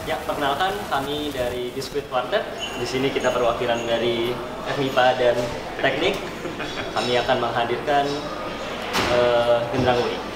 Ya, perkenalkan kami dari Biskuit Quartet. Di sini kita perwakilan dari FMIPA dan Teknik. Kami akan menghadirkan Genderang Uli.